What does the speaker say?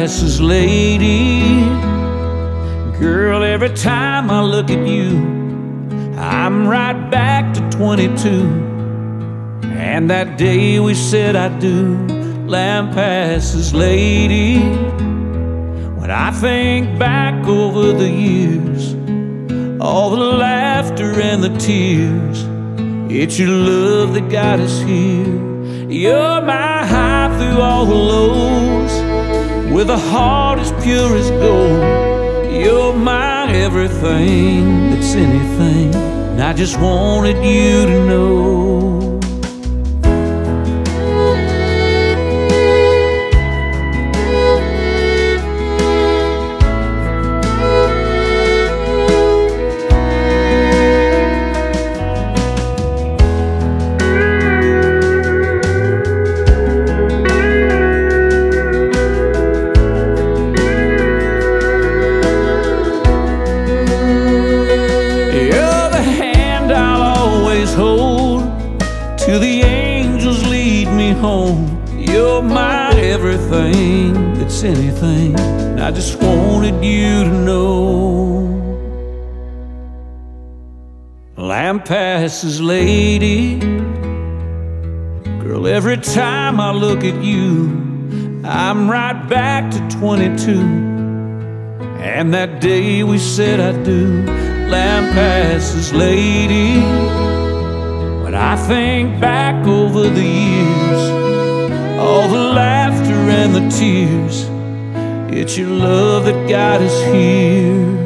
passes, lady. Girl, every time I look at you, I'm right back to 22. And that day we said I do. Lamb passes, lady. When I think back over the years, all the laughter and the tears, it's your love that got us here. You're my high through all the lows, with a heart as pure as gold. You're my everything that's anything, and I just wanted you to know. Till the angels lead me home. You're my everything that's anything, and I just wanted you to know. Lamb passes, lady. Girl, every time I look at you, I'm right back to 22. And that day we said I do. Lamb passes, lady. When I think back over the years, all the laughter and the tears, it's your love that got us here.